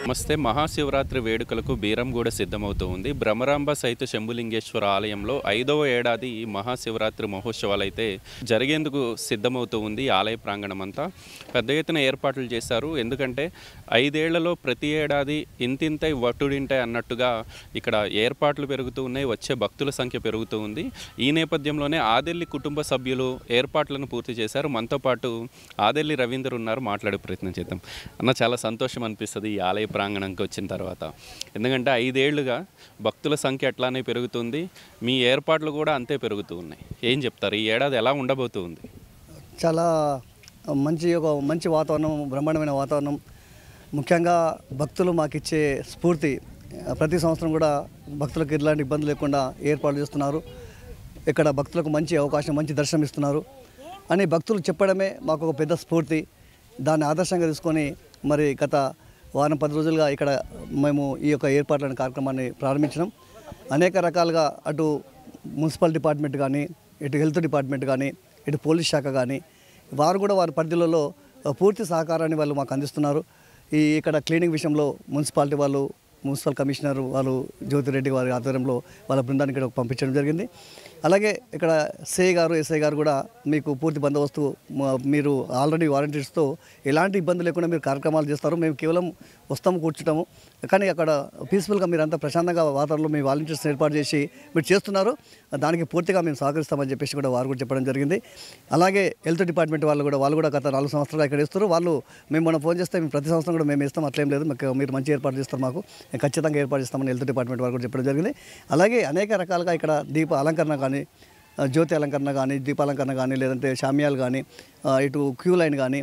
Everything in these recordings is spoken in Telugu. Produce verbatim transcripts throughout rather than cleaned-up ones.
నమస్తే. మహాశివరాత్రి వేడుకలకు బీరంగూడ సిద్ధమవుతూ ఉంది. భ్రమరాంబ సహిత శంభులింగేశ్వర ఆలయంలో ఐదవ ఏడాది మహాశివరాత్రి మహోత్సవాలు అయితే జరిగేందుకు సిద్ధమవుతూ ఉంది. ఆలయ ప్రాంగణం అంతా పెద్ద ఎత్తున ఏర్పాట్లు చేశారు. ఎందుకంటే ఐదేళ్లలో ప్రతి ఏడాది ఇంతింతై వటుడింటాయి అన్నట్టుగా ఇక్కడ ఏర్పాట్లు పెరుగుతూ ఉన్నాయి. వచ్చే భక్తుల సంఖ్య పెరుగుతూ ఉంది. ఈ నేపథ్యంలోనే ఆదెల్లి కుటుంబ సభ్యులు ఏర్పాట్లను పూర్తి చేశారు. మనతో పాటు ఆదెల్లి రవీందర్ ఉన్నారు. మాట్లాడే ప్రయత్నం చేద్దాం. అన్న, చాలా సంతోషం అనిపిస్తుంది ఈ ఆలయ ప్రాంగణంకి వచ్చిన తర్వాత. ఎందుకంటే ఐదేళ్లుగా భక్తుల సంఖ్య అట్లానే పెరుగుతుంది, మీ ఏర్పాట్లు కూడా అంతే పెరుగుతూ ఉన్నాయి. ఏం చెప్తారు, ఈ ఏడాది ఎలా ఉండబోతుంది? చాలా మంచి ఒక మంచి వాతావరణం, బ్రహ్మాండమైన వాతావరణం. ముఖ్యంగా భక్తులు మాకు ఇచ్చే స్ఫూర్తి. ప్రతి సంవత్సరం కూడా భక్తులకు ఎలాంటి ఇబ్బంది లేకుండా ఏర్పాటు చేస్తున్నారు. ఇక్కడ భక్తులకు మంచి అవకాశం, మంచి దర్శనం ఇస్తున్నారు అని భక్తులు చెప్పడమే మాకు ఒక పెద్ద స్ఫూర్తి. దాన్ని ఆదర్శంగా తీసుకొని మరి గత వారం పది రోజులుగా ఇక్కడ మేము ఈ యొక్క ఏర్పాట్ల కార్యక్రమాన్ని ప్రారంభించినాం. అనేక రకాలుగా అటు మున్సిపల్ డిపార్ట్మెంట్ కానీ, ఇటు హెల్త్ డిపార్ట్మెంట్ కానీ, ఇటు పోలీస్ శాఖ కానీ వారు కూడా వారి పరిధిలో పూర్తి సహకారాన్ని వాళ్ళు మాకు అందిస్తున్నారు. ఈ ఇక్కడ క్లీనింగ్ విషయంలో మున్సిపాలిటీ వాళ్ళు, మున్సిపల్ కమిషనర్ వాళ్ళు జ్యోతిరెడ్డి వారి ఆధ్వర్యంలో వాళ్ళ బృందాన్ని ఇక్కడ పంపించడం జరిగింది. అలాగే ఇక్కడ సిఐ గారు, ఎస్ఐ గారు కూడా మీకు పూర్తి బందోబస్తు, మీరు ఆల్రెడీ వాలంటీర్స్తో ఎలాంటి ఇబ్బంది లేకుండా మీరు కార్యక్రమాలు చేస్తారు. మేము కేవలం వస్తాము, కూర్చుంటాము, కానీ అక్కడ పీస్ఫుల్గా మీరు అంతా ప్రశాంతంగా వాతావరణంలో మీ వాలంటీర్స్ని ఏర్పాటు చేసి మీరు చేస్తున్నారు. దానికి పూర్తిగా మేము సహకరిస్తామని చెప్పేసి కూడా వారు కూడా చెప్పడం జరిగింది. అలాగే హెల్త్ డిపార్ట్మెంట్ వాళ్ళు కూడా వాళ్ళు కూడా గత నాలుగు సంవత్సరాలు ఇక్కడ ఇస్తారు. వాళ్ళు మేము మనం ఫోన్ చేస్తే మేము ప్రతి సంవత్సరం కూడా మేము ఇస్తాం, అట్లేం లేదు, మాకు మీరు మంచి ఏర్పాటు చేస్తారు, మాకు ఖచ్చితంగా ఏర్పాటు చేస్తామని హెల్త్ డిపార్ట్మెంట్ వాళ్ళు కూడా చెప్పడం జరిగింది. అలాగే అనేక రకాలుగా ఇక్కడ దీప అలంకరణ కానీ, జ్యోతి అలంకరణ కానీ, దీపాలంకరణ కానీ, లేదంటే షామియాలు కానీ, ఇటు క్యూ లైన్ కానీ,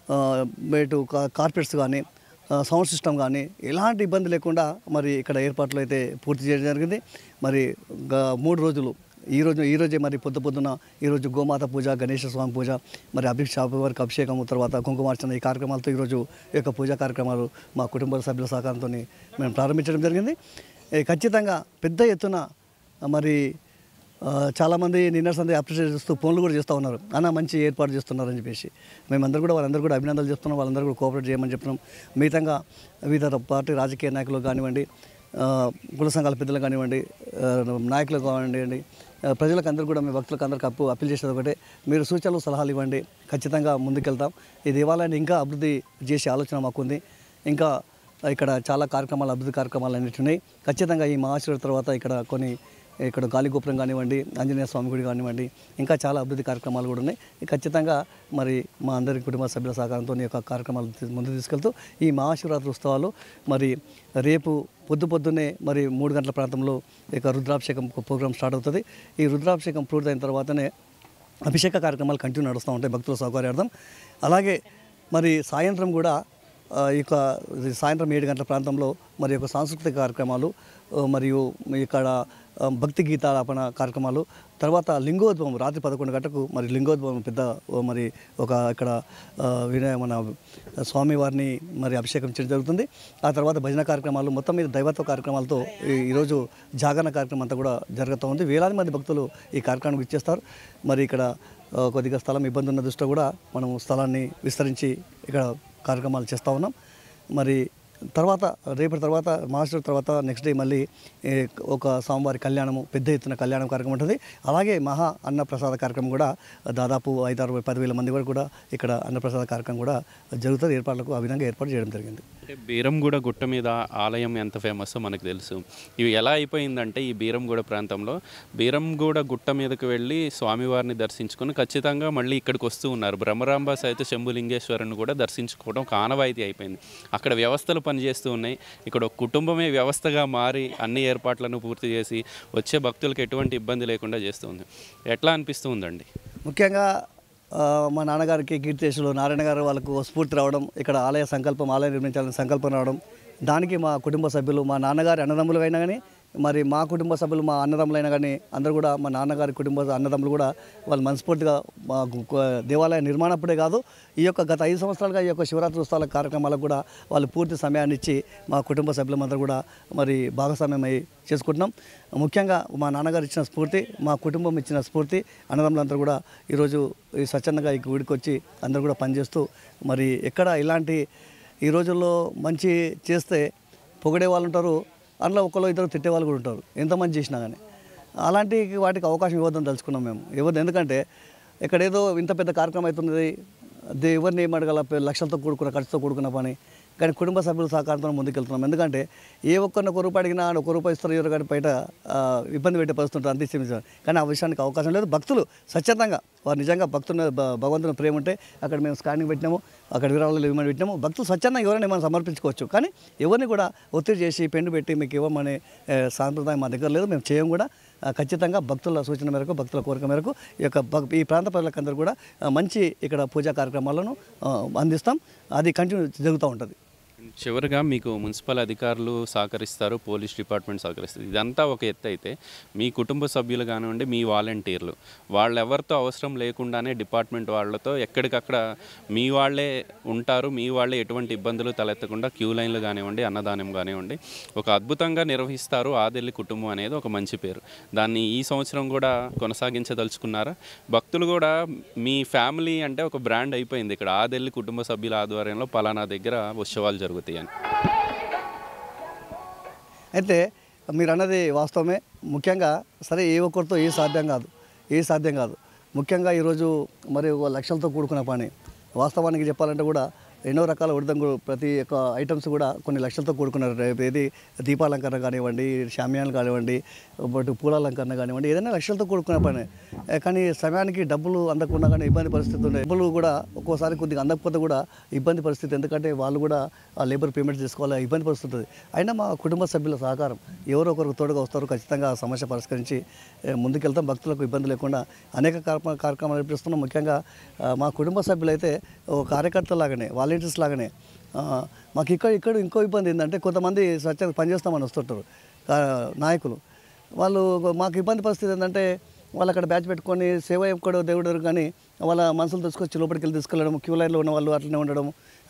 ఇటు కార్పెట్స్ కానీ, సౌండ్ సిస్టమ్ కానీ ఎలాంటి ఇబ్బంది లేకుండా మరి ఇక్కడ ఏర్పాట్లు అయితే పూర్తి చేయడం జరిగింది. మరి మూడు రోజులు ఈరోజు ఈరోజే మరి పొద్దు పొద్దున ఈరోజు గోమాత పూజ, గణేష స్వామి పూజ, మరి అభిషేక వారికి అభిషేకం, తర్వాత కుంకుమార్చన, ఈ కార్యక్రమాలతో ఈరోజు ఈ యొక్క పూజా కార్యక్రమాలు మా కుటుంబ సభ్యుల సహకారంతో మేము ప్రారంభించడం జరిగింది. ఖచ్చితంగా పెద్ద ఎత్తున మరి చాలామంది నిన్న సందే అప్రిషియేట్ చేస్తూ ఫోన్లు కూడా చేస్తూ ఉన్నారు, అన్న మంచి ఏర్పాటు చేస్తున్నారని చెప్పేసి. మేమందరూ కూడా వాళ్ళందరూ కూడా అభినందనలు చెప్తున్నాం, వాళ్ళందరూ కూడా కోఆపరేట్ చేయమని చెప్తున్నాం. మిగతాగా వివిధ పార్టీ రాజకీయ నాయకులు కానివ్వండి, కుల సంఘాల పెద్దలు కానివ్వండి, నాయకులు కానివ్వండి, ప్రజలకు అందరూ కూడా మీ భక్తులకు అందరికీ అప్పు అప్పీల్ చేసేది ఒకటే, మీరు సూచనలు సలహాలు ఇవ్వండి, ఖచ్చితంగా ముందుకెళ్తాం. ఈ దేవాలయాన్ని ఇంకా అభివృద్ధి చేసే ఆలోచన మాకుంది. ఇంకా ఇక్కడ చాలా కార్యక్రమాలు, అభివృద్ధి కార్యక్రమాలు అన్నిటి ఉన్నాయి. ఖచ్చితంగా ఈ మహాశివరాత్రి తర్వాత ఇక్కడ కొన్ని ఇక్కడ గాలిగోపురం కానివ్వండి, ఆంజనేయ స్వామి గుడి కానివ్వండి, ఇంకా చాలా అభివృద్ధి కార్యక్రమాలు కూడా ఉన్నాయి. ఖచ్చితంగా మరి మా అందరి కుటుంబ సభ్యుల సహకారంతో ఈ యొక్క కార్యక్రమాలు ముందుకు తీసుకెళ్తూ ఈ మహాశివరాత్రి ఉత్సవాలు మరి రేపు పొద్దు పొద్దున్నే మరి మూడు గంటల ప్రాంతంలో ఇక రుద్రాభిషేకం ప్రోగ్రాం స్టార్ట్ అవుతుంది. ఈ రుద్రాభిషేకం పూర్తయిన తర్వాతనే అభిషేక కార్యక్రమాలు కంటిన్యూ నడుస్తూ ఉంటాయి భక్తుల సౌకర్యార్థం. అలాగే మరి సాయంత్రం కూడా ఈ యొక్క సాయంత్రం ఏడు గంటల ప్రాంతంలో మరి యొక్క సాంస్కృతిక కార్యక్రమాలు, మరియు ఇక్కడ భక్తి గీతాలాపన కార్యక్రమాలు, తర్వాత లింగోద్భవం రాత్రి పదకొండు గంటలకు మరి లింగోద్భవం పెద్ద మరి ఒక ఇక్కడ వినయ మన స్వామివారిని మరి అభిషేకం చేయడం జరుగుతుంది. ఆ తర్వాత భజన కార్యక్రమాలు, మొత్తం మీద దైవత్వ కార్యక్రమాలతో ఈరోజు జాగరణ కార్యక్రమం అంతా కూడా జరుగుతూ ఉంది. వేలాది మంది భక్తులు ఈ కార్యక్రమానికి ఇచ్చేస్తారు. మరి ఇక్కడ కొద్దిగా స్థలం ఇబ్బంది ఉన్న దృష్ట్యా కూడా మనం స్థలాన్ని విస్తరించి ఇక్కడ కార్యక్రమాలు చేస్తూ ఉన్నాం. మరి తర్వాత రేపటి తర్వాత మహాశివరాత్రి తర్వాత నెక్స్ట్ డే మళ్ళీ ఒక స్వామివారి కళ్యాణము, పెద్ద ఎత్తున కళ్యాణం కార్యక్రమం ఉంటుంది. అలాగే మహా అన్నప్రసాద కార్యక్రమం కూడా దాదాపు ఐదారు పదివేల మంది వరకు కూడా ఇక్కడ అన్నప్రసాద కార్యక్రమం కూడా జరుగుతుంది. ఏర్పాట్లకు ఆ విధంగా ఏర్పాటు చేయడం జరిగింది. బీరంగూడ గుట్ట మీద ఆలయం ఎంత ఫేమస్ మనకు తెలుసు. ఇవి ఎలా అయిపోయిందంటే ఈ బీరంగూడ ప్రాంతంలో బీరంగూడ గుట్ట మీదకి వెళ్ళి స్వామివారిని దర్శించుకొని ఖచ్చితంగా మళ్ళీ ఇక్కడికి వస్తూ ఉన్నారు. భ్రమరాంబ సహిత శంభులింగేశ్వరుని కూడా దర్శించుకోవడం ఆనవాయితీ అయిపోయింది. అక్కడ వ్యవస్థలు పనిచేస్తూ ఉన్నాయి. ఇక్కడ ఒక కుటుంబమే వ్యవస్థగా మారి అన్ని ఏర్పాట్లను పూర్తి చేసి వచ్చే భక్తులకు ఎటువంటి ఇబ్బంది లేకుండా చేస్తుంది. ఎట్లా అనిపిస్తూ ఉందండి? ముఖ్యంగా మా నాన్నగారికి కీర్తిశేషులు నారాయణ గారు వాళ్ళకు స్ఫూర్తి రావడం, ఇక్కడ ఆలయ సంకల్పం, ఆలయం నిర్మించాలని సంకల్పం రావడం, దానికి మా కుటుంబ సభ్యులు, మా నాన్నగారి అన్నదమ్ములు అయినా కానీ, మరి మా కుటుంబ సభ్యులు మా అన్నదమ్ములైనా కానీ అందరూ కూడా, మా నాన్నగారి కుటుంబ అన్నదమ్ములు కూడా వాళ్ళు మనస్ఫూర్తిగా మా దేవాలయ నిర్మాణప్పుడే కాదు, ఈ యొక్క గత ఐదు సంవత్సరాలుగా ఈ యొక్క శివరాత్రి ఉత్సవాల కార్యక్రమాలకు కూడా వాళ్ళు పూర్తి సమయాన్ని ఇచ్చి మా కుటుంబ సభ్యులందరూ కూడా మరి భాగస్వామ్యమై చేసుకుంటున్నాం. ముఖ్యంగా మా నాన్నగారు ఇచ్చిన స్ఫూర్తి, మా కుటుంబం ఇచ్చిన స్ఫూర్తి, అన్నదమ్ములందరూ కూడా ఈరోజు ఈ స్వచ్ఛందంగా ఈ గుడికి వచ్చి అందరూ కూడా పనిచేస్తూ మరి ఎక్కడ ఇలాంటి ఈ రోజుల్లో మంచి చేస్తే పొగిడే వాళ్ళు ఉంటారు, అందులో ఒకళ్ళు ఇద్దరు తిట్టే వాళ్ళు కూడా ఉంటారు, ఎంత మంచి చేసినా కానీ. అలాంటి వాటికి అవకాశం ఇవ్వద్దని తలుచుకున్నాం మేము. ఇవ్వద్దు, ఎందుకంటే ఇక్కడ ఏదో ఇంత పెద్ద కార్యక్రమం అవుతున్నది, దే ఎవరిని ఏం అడగాల, లక్షలతో కూడుకున్న ఖర్చుతో కూడుకున్న పని, కానీ కుటుంబ సభ్యుల సహకారంతో ముందుకెళ్తున్నాం. ఎందుకంటే ఏ ఒక్కరిని ఒక రూపాయి అడిగినా ఒక రూపాయి ఇస్తారు, ఎవరు కానీ బయట ఇబ్బంది పెట్టే పరిస్థితి ఉంటుంది, అంతే ఇష్టం. కానీ ఆ విషయానికి అవకాశం లేదు. భక్తులు స్వచ్ఛందంగా వారు నిజంగా భక్తుని భగవంతుని ప్రేమ ఉంటే అక్కడ మేము స్కానింగ్ పెట్టినాము, అక్కడ విరాళాలు ఇవ్వమని పెట్టినాము. భక్తులు స్వచ్ఛందంగా ఎవరైనా మనం సమర్పించుకోవచ్చు, కానీ ఎవరిని కూడా ఒత్తిడి చేసి పెండు పెట్టి మీకు ఇవ్వమనే సాంప్రదాయం మా దగ్గర లేదు, మేము చేయం కూడా. ఖచ్చితంగా భక్తుల సూచన మేరకు, భక్తుల కోరిక మేరకు ఈ యొక్క ఈ ప్రాంత ప్రజలకందరూ కూడా మంచి ఇక్కడ పూజా కార్యక్రమాలను అందిస్తాం. అది కంటిన్యూ జరుగుతూ ఉంటుంది. చివరిగా మీకు మున్సిపల్ అధికారులు సహకరిస్తారు, పోలీస్ డిపార్ట్మెంట్ సహకరిస్తారు, ఇదంతా ఒక ఎత్తు అయితే మీ కుటుంబ సభ్యులు కానివ్వండి, మీ వాలంటీర్లు వాళ్ళు ఎవరితో అవసరం లేకుండానే డిపార్ట్మెంట్ వాళ్ళతో ఎక్కడికక్కడ మీ వాళ్ళే ఉంటారు, మీ వాళ్ళే ఎటువంటి ఇబ్బందులు తలెత్తకుండా క్యూ లైన్లు కానివ్వండి, అన్నదానం కానివ్వండి ఒక అద్భుతంగా నిర్వహిస్తారు. ఆదెల్లి కుటుంబం అనేది ఒక మంచి పేరు. దాన్ని ఈ సంవత్సరం కూడా కొనసాగించదలుచుకున్నారా? భక్తులు కూడా మీ ఫ్యామిలీ అంటే ఒక బ్రాండ్ అయిపోయింది ఇక్కడ, ఆదెల్లి కుటుంబ సభ్యుల ఆధ్వర్యంలో పలానా దగ్గర ఉత్సవాలు జరుగుతాయి అని. అయితే మీరు అన్నది వాస్తవమే. ముఖ్యంగా సరే ఏ ఒక్కరితో ఏ సాధ్యం కాదు, ఏ సాధ్యం కాదు. ముఖ్యంగా ఈరోజు మరి లక్షలతో కూడుకున్న పని. వాస్తవానికి చెప్పాలంటే కూడా ఎన్నో రకాల ఉడిదంగులు ప్రతి ఒక్క ఐటమ్స్ కూడా కొన్ని లక్షలతో కూడుకున్నారు. ఏది దీపాలంకరణ కానివ్వండి, షామ్యాన్లు కానివ్వండి, బట్ పూలాలంకరణ కానివ్వండి, ఏదైనా లక్షలతో కూడుకున్న పని. కానీ సమయానికి డబ్బులు అందకుండా కానీ ఇబ్బంది పరిస్థితి ఉండే. డబ్బులు కూడా ఒక్కోసారి కొద్దిగా అందకపోతే కూడా ఇబ్బంది పరిస్థితి, ఎందుకంటే వాళ్ళు కూడా ఆ లేబర్ పేమెంట్ చేసుకోవాలి, ఇబ్బంది పరిస్థితి ఉంటుంది. అయినా మా కుటుంబ సభ్యుల సహకారం ఎవరో ఒకరికి తోడుగా వస్తారు, ఖచ్చితంగా ఆ సమస్య పరిష్కరించి ముందుకెళ్తాం. భక్తులకు ఇబ్బంది లేకుండా అనేక కార్యక్రమాలు నడిపిస్తున్నాం. ముఖ్యంగా మా కుటుంబ సభ్యులైతే ఒక కార్యకర్తలాగానే, వాలంటీర్స్ లాగానే. మాకు ఇక్కడ ఇక్కడ ఇంకో ఇబ్బంది ఏంటంటే కొంతమంది స్వచ్ఛంగా పనిచేస్తామని వస్తుంటారు నాయకులు. వాళ్ళు మాకు ఇబ్బంది పరిస్థితి ఏంటంటే వాళ్ళు అక్కడ బ్యాచ్ పెట్టుకొని సేవ ఎక్కడ దేవుడు కానీ వాళ్ళ మనుషులు తీసుకొచ్చి లోపలికి వెళ్ళి తీసుకెళ్ళడం, క్యూ లైన్లో ఉన్న వాళ్ళు అట్లనే ఉండడం,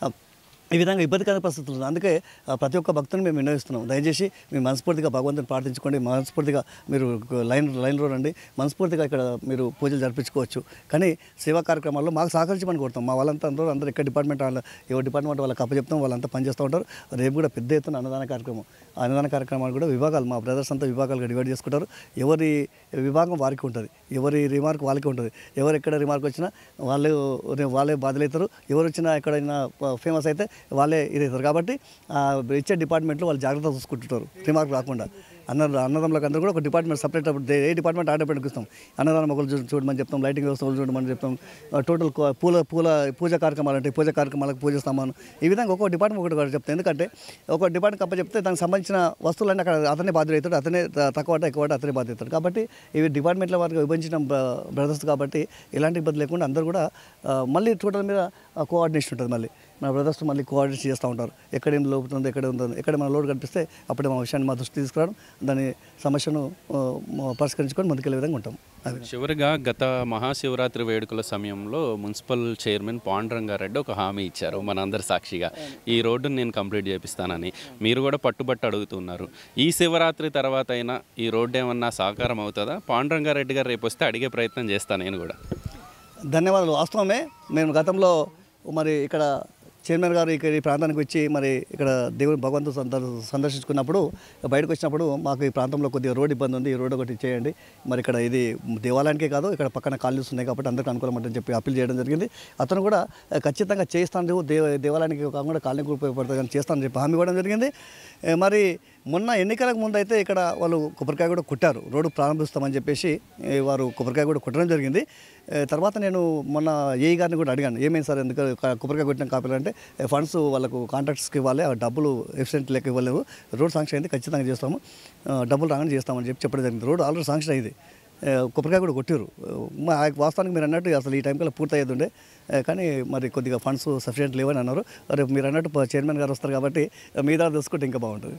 ఈ విధంగా ఇబ్బందికర పరిస్థితులు ఉంది. అందుకే ప్రతి ఒక్క భక్తుని మేము వినియోగిస్తున్నాం. దయచేసి మీరు మనస్ఫూర్తిగా భగవంతుని ప్రార్థించుకోండి, మనస్ఫూర్తిగా మీరు లైన్ లైన్లో రండి, మనస్ఫూర్తిగా ఇక్కడ మీరు పూజలు జరిపించుకోవచ్చు. కానీ సేవా కార్యక్రమాల్లో మాకు సహకరించమని కోరుతాం. మా వాళ్ళంతా అందరూ అందరూ ఎక్కడ డిపార్ట్మెంట్ వాళ్ళ ఎవరి డిపార్ట్మెంట్ వాళ్ళకి అప్పచెప్తాం, వాళ్ళంతా పనిచేస్తూ ఉంటారు. రేపు కూడా పెద్ద ఎత్తున అన్నదాన కార్యక్రమం, అన్నదాన కార్యక్రమాలు కూడా విభాగాలు మా బ్రదర్స్ అంతా విభాగాలుగా డివైడ్ చేసుకుంటారు. ఎవరి విభాగం వారికి ఉంటుంది, ఎవరి రిమార్క్ వాళ్ళకి ఉంటుంది. ఎవరు ఎక్కడ రిమార్క్ వచ్చినా వాళ్ళు వాళ్ళే బాధలవుతారు. ఎవరు వచ్చినా ఎక్కడైనా ఫేమస్ అయితే వాళ్ళే ఇదవుతారు. కాబట్టి ఇచ్చే డిపార్ట్మెంట్లో వాళ్ళు జాగ్రత్త చూసుకుంటుంటారు, రిమార్క్ రాకుండా. అన్న అన్నదమ్ములకు అందరూ కూడా ఒక డిపార్ట్మెంట్ సపరేట్, ఏ డిపార్ట్మెంట్ ఆ డిపార్ట్మెంట్ ఇస్తాం. అన్నదానం మొక్కలు చూడమని చెప్తాం, లైటింగ్ వ్యవస్థ చూడమని చెప్తాం, టోటల్ పూల పూల పూజ కార్యక్రమాలు అంటే పూజ కార్యక్రమాలకు పూజిస్తామని, ఈ విధంగా ఒక్కొక్క డిపార్ట్మెంట్ ఒకటి కూడా చెప్తాం. ఎందుకంటే ఒక డిపార్ట్మెంట్ అప్ప చెప్తే దానికి సంబంధించిన వస్తువులన్నీ అక్కడ అతనే బాధ్యత అవుతాడు, అతనే తక్కువ అంటే ఎక్కువ అతనే బాధ్యత అవుతాడు. కాబట్టి ఇవి డిపార్ట్మెంట్ల వారికి విభజించిన బ్రదర్స్ కాబట్టి ఎలాంటి ఇబ్బంది లేకుండా అందరూ కూడా మళ్ళీ టోటల్ మీద కోఆర్డినేషన్ ఉంటుంది. మళ్ళీ మన బ్రదర్స్ మళ్ళీ కోఆర్డినేట్ చేస్తూ ఉంటారు. ఎక్కడేం లోపుతుందో, ఎక్కడ ఉందో, ఎక్కడ మన లోటు కనిపిస్తే అప్పుడే మా విషయాన్ని మా దృష్టి తీసుకురావడం, దాని సమస్యను పరిష్కరించుకొని ముందుకెళ్ళే విధంగా ఉంటాం. చివరిగా గత మహాశివరాత్రి వేడుకల సమయంలో మున్సిపల్ చైర్మన్ పాండురంగారెడ్డి ఒక హామీ ఇచ్చారు మనందరి సాక్షిగా, ఈ రోడ్డును నేను కంప్లీట్ చేపిస్తానని. మీరు కూడా పట్టుబట్టు అడుగుతున్నారు. ఈ శివరాత్రి తర్వాత అయినా ఈ రోడ్డు ఏమన్నా సహకారం అవుతుందా? పాండురంగారెడ్డి గారు రేపు వస్తే అడిగే ప్రయత్నం చేస్తాను నేను కూడా. ధన్యవాదాలు. వాస్తవమే, మేము గతంలో మరి ఇక్కడ చైర్మన్ గారు ఇక్కడ ఈ ప్రాంతానికి వచ్చి మరి ఇక్కడ దేవుని భగవంతుడు సందర్శించుకున్నప్పుడు బయటకు వచ్చినప్పుడు మాకు ఈ ప్రాంతంలో కొద్దిగా రోడ్ ఇబ్బంది ఉంది, ఈ రోడ్ ఒకటి చేయండి, మరి ఇక్కడ ఇది దేవాలయానికే కాదు ఇక్కడ పక్కన కాలనీస్ ఉన్నాయి కాబట్టి అందరికీ అనుకూలమంటని చెప్పి అప్పీల్ చేయడం జరిగింది. అతను కూడా ఖచ్చితంగా చేస్తాను, దేవ దేవాలయానికి కాకుండా కాలనీకి ఉపయోగపడుతుంది కానీ చేస్తానని చెప్పి హామీ ఇవ్వడం జరిగింది. మరి మొన్న ఎన్నికలకు ముందు అయితే ఇక్కడ వాళ్ళు కొబ్బరికాయ కూడా కొట్టారు, రోడ్డు ప్రారంభిస్తామని చెప్పేసి వారు కొబ్బరికాయ కూడా కొట్టడం జరిగింది. తర్వాత నేను మొన్న ఏఈ గారిని కూడా అడిగాను, ఏమైంది సార్ ఎందుకు కొబ్బరికాయ కొట్టిన కాపీలు అంటే ఫండ్స్ వాళ్ళకు కాంట్రాక్ట్స్కి ఇవ్వాలి, ఆ డబ్బులు ఎఫిషియెంట్ లెక్క ఇవ్వలేవు, రోడ్ శాంక్షన్ అయింది ఖచ్చితంగా చేస్తాము, డబ్బులు రాగానే చేస్తామని చెప్పి చెప్పడం జరిగింది. రోడ్ ఆల్రెడీ శాంక్షన్ అయింది, కొబ్బరికాయ కూడా కొట్టారు. మా వాస్తవానికి మీరు అన్నట్టు అసలు ఈ టైంకల్లా పూర్తి అయ్యేది ఉండే, కానీ మరి కొద్దిగా ఫండ్స్ సఫిషియెంట్ లేవని అన్నారు. రేపు మీరు అన్నట్టు చైర్మన్ గారు వస్తారు కాబట్టి మీ దగ్గర తెలుసుకుంటే ఇంకా బాగుంటుంది.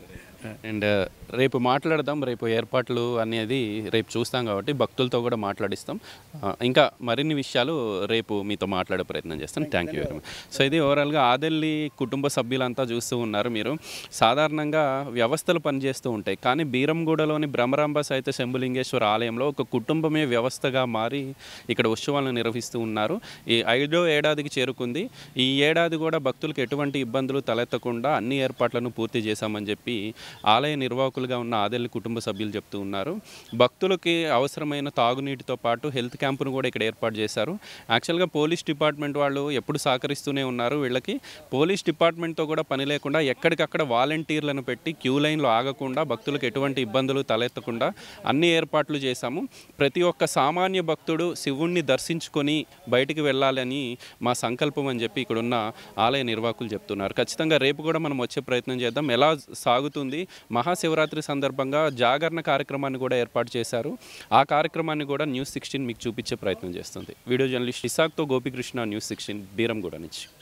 అండ్ రేపు మాట్లాడదాం. రేపు ఏర్పాట్లు అనేది రేపు చూస్తాం కాబట్టి భక్తులతో కూడా మాట్లాడిస్తాం. ఆ, ఇంకా మరిన్ని విషయాలు రేపు మీతో మాట్లాడే ప్రయత్నం చేస్తాం. Thank you very much. So ఇది ఓవరాల్గా ఆదెల్లి కుటుంబ సభ్యులంతా చూస్తూ ఉన్నారు మీరు. సాధారణంగా వ్యవస్థలు పనిచేస్తూ ఉంటాయి, కానీ బీరంగూడలోని భ్రమరాంబ సహిత శంభులింగేశ్వర ఆలయంలో ఒక కుటుంబమే వ్యవస్థగా మారి ఇక్కడ ఉత్సవాలను నిర్వహిస్తూ ఉన్నారు. ఈ ఐదో ఏడాదికి చేరుకుంది. ఈ ఏడాది కూడా భక్తులకు ఎటువంటి ఇబ్బందులు తలెత్తకుండా అన్ని ఏర్పాట్లను పూర్తి చేశామని చెప్పి ఆలయ నిర్వాహకులుగా ఉన్న ఆదెల్లి కుటుంబ సభ్యులు చెప్తూ ఉన్నారు. భక్తులకి అవసరమైన తాగునీటితో పాటు హెల్త్ క్యాంపును కూడా ఇక్కడ ఏర్పాటు చేశారు. యాక్చువల్గా పోలీస్ డిపార్ట్మెంట్ వాళ్ళు ఎప్పుడు సహకరిస్తూనే ఉన్నారు. వీళ్ళకి పోలీస్ డిపార్ట్మెంట్తో కూడా పని లేకుండా ఎక్కడికక్కడ వాలంటీర్లను పెట్టి క్యూ లైన్లో ఆగకుండా భక్తులకు ఎటువంటి ఇబ్బందులు తలెత్తకుండా అన్ని ఏర్పాట్లు చేశాము. ప్రతి ఒక్క సామాన్య భక్తుడు శివుణ్ణి దర్శించుకొని బయటికి వెళ్ళాలని మా సంకల్పం అని చెప్పి ఇక్కడున్న ఆలయ నిర్వాహకులు చెప్తున్నారు. ఖచ్చితంగా రేపు కూడా మనం వచ్చే ప్రయత్నం చేద్దాం. ఎలా సాగుతుంది, మహాశివరాత్రి సందర్భంగా జాగరణ కార్యక్రమాన్ని కూడా ఏర్పాటు చేశారు. ఆ కార్యక్రమాన్ని కూడా న్యూస్ సిక్స్టీన్ మీకు చూపించే ప్రయత్నం చేస్తుంది. వీడియో జర్నలిస్ట్ ఇసాక్తో గోపికృష్ణ, న్యూస్ సిక్స్టీన్, బీరంగూడ నుంచి.